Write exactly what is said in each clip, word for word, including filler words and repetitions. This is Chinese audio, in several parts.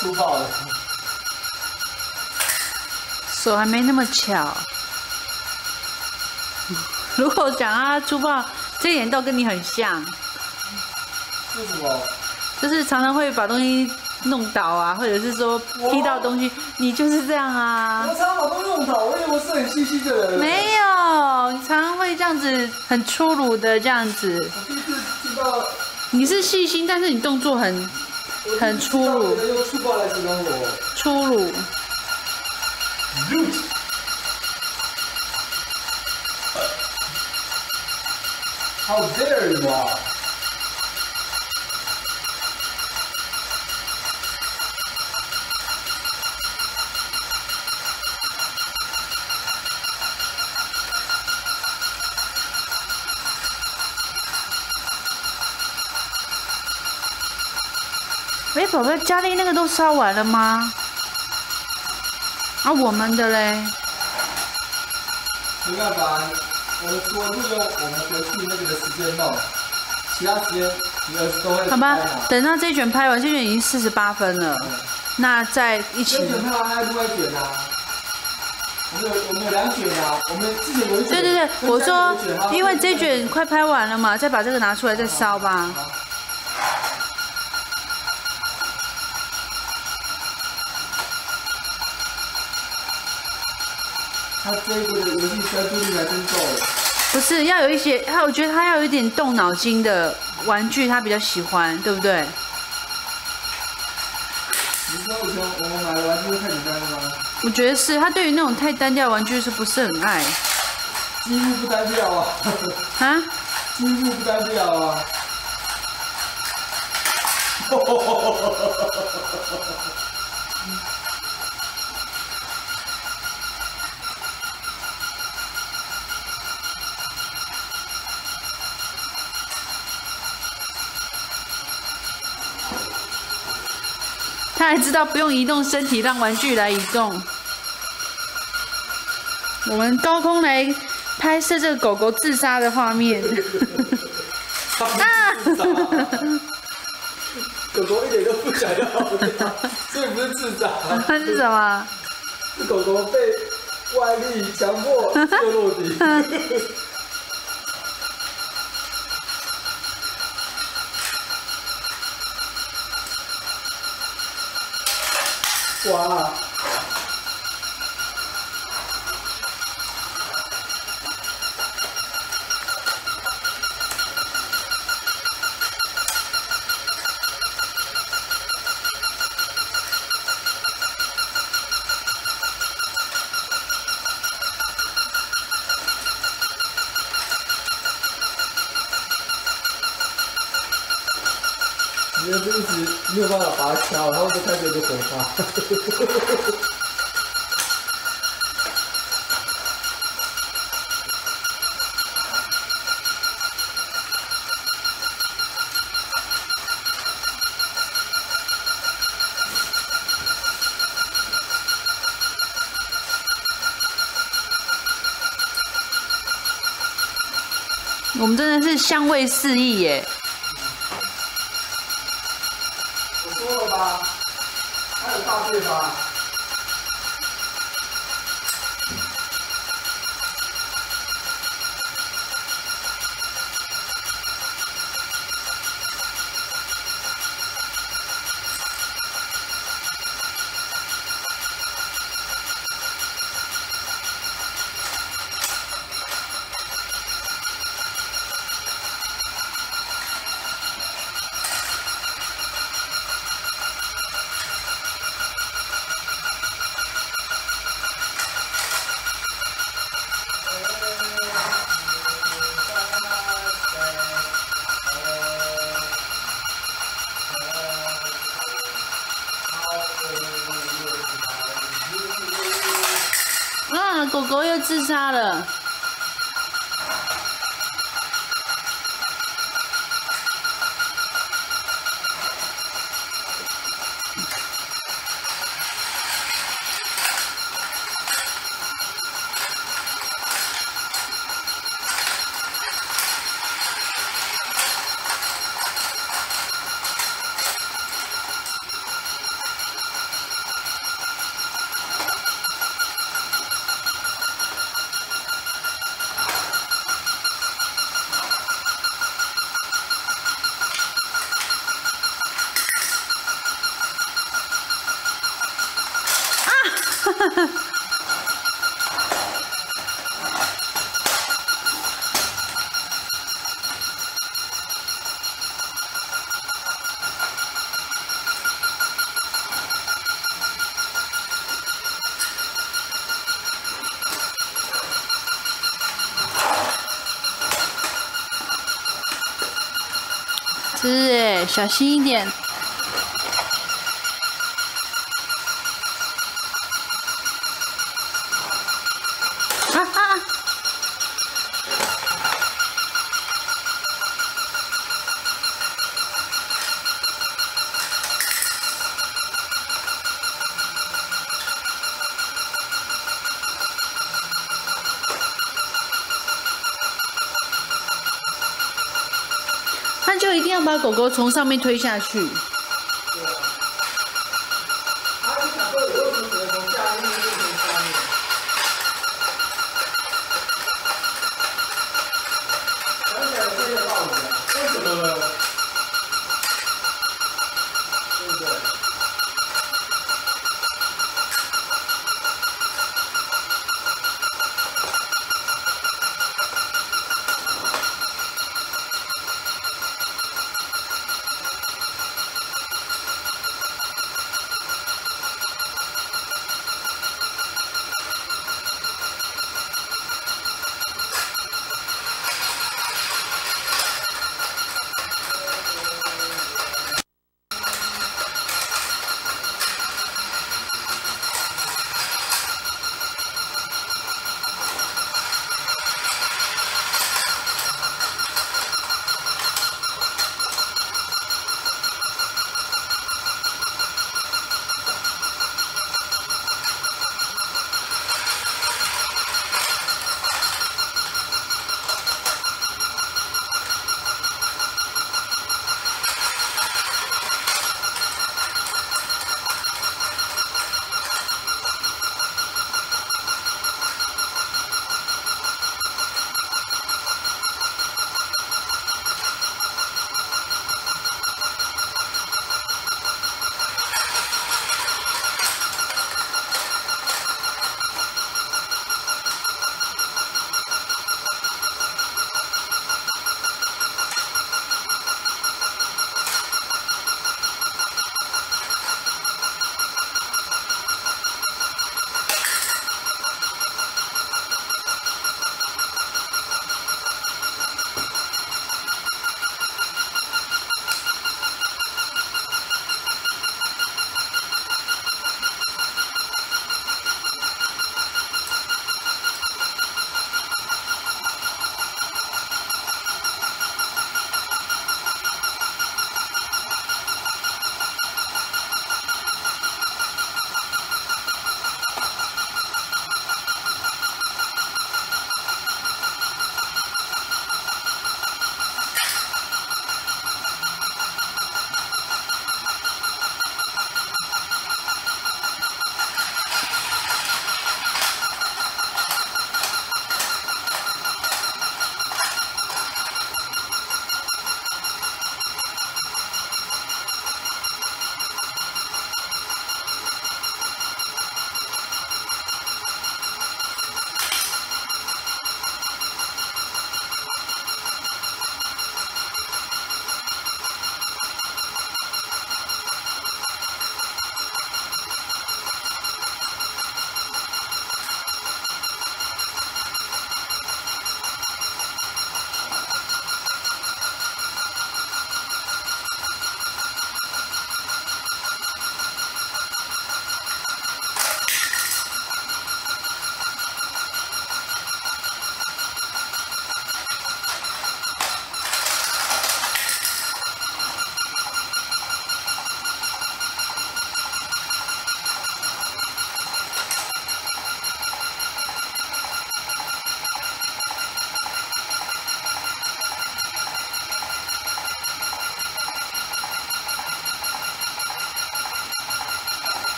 粗暴了。 手还没那么巧。如果讲他粗暴，这点都跟你很像。 为什么？ 就是常常会把东西弄倒啊，或者是说踢到东西，你就是这样啊。 我常常把东西弄倒，我以为我是很细心的人。 没有，你常常会这样子，很粗鲁的这样子。 我第一次听到。 你是细心，但是你动作很很粗鲁。 用粗暴来形容我。 粗鲁。 How dare you 啊！ 喂，宝贝，家里那个都烧完了吗？啊，我们的嘞？ 没办法，我们除了录用我们回去那个的时间弄，其他时间你儿子都会。 好吧，等到这一卷拍完，这卷已经四十八分了，嗯、那再一起。 这卷拍完还有另外一卷啊。我们有我们有两卷啊，我们之前有一卷。 对对对，我说，因为这卷快拍完了嘛，再把这个拿出来再烧吧。 他这一个的游戏专注力还真够。 不是，要有一些，他我觉得他要有一点动脑筋的玩具，他比较喜欢，对不对？ 你知道以前我们买的玩具太简单了吗？ 我觉得是，他对于那种太单调的玩具是不是很爱？ 几乎不单调啊！ 啊？ 几乎不单调啊！ 他还知道不用移动身体，让玩具来移动。我们高空来拍摄这个狗狗自杀的画面。 啊！狗狗一点都不想要它，所以不是自杀。 那是什么？ 是狗狗被外力强迫就落地。哇！你就一直没有办法把它敲，然后就开始有个火花。 我们真的是香味四溢耶！ 我说了吧，还有大便吧。 啊，狗狗又自杀了。 是哎，小心一点。啊啊！那就一定要把狗狗从上面推下去。 对啊。他一想说有为什么只能从下面变成上面？想起来有这个道理啊？为什么呢？对不对？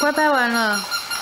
快拍完了。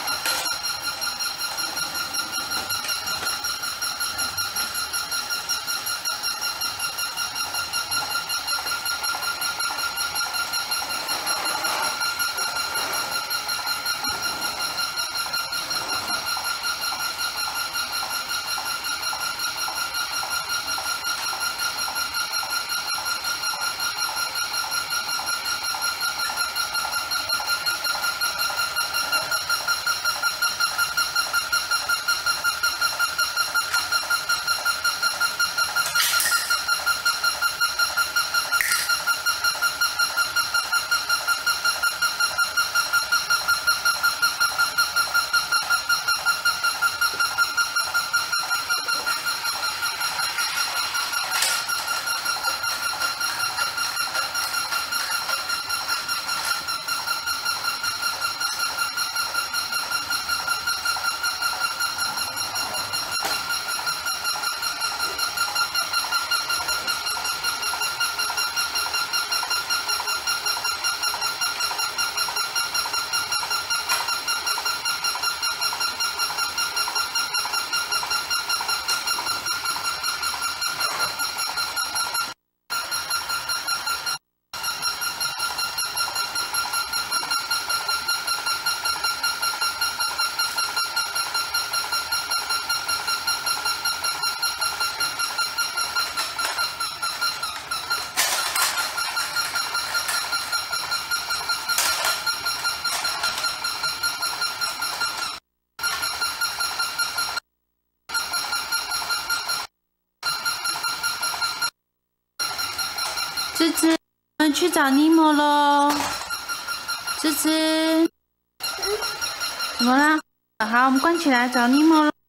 芝芝，我们去找尼莫喽。芝芝，怎么啦？好，我们关起来找尼莫喽。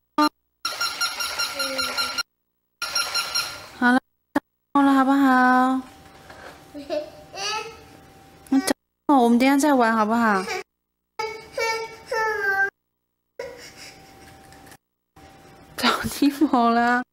好了，找尼莫了，好不好？我找尼莫，我们等一下再玩，好不好？找尼莫了。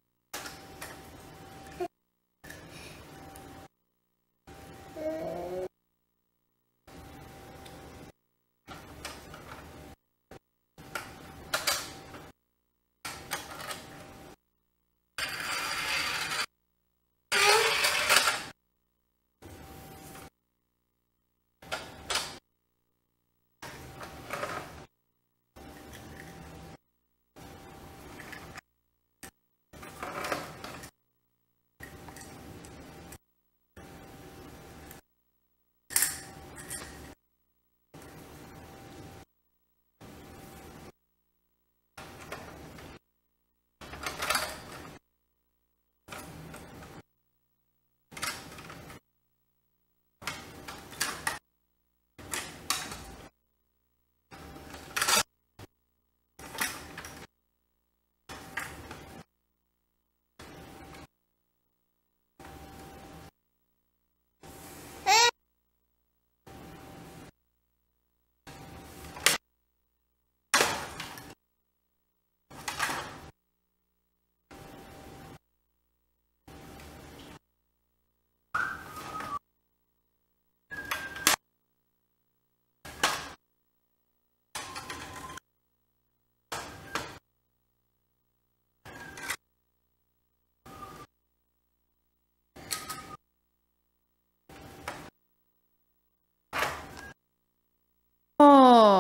哦。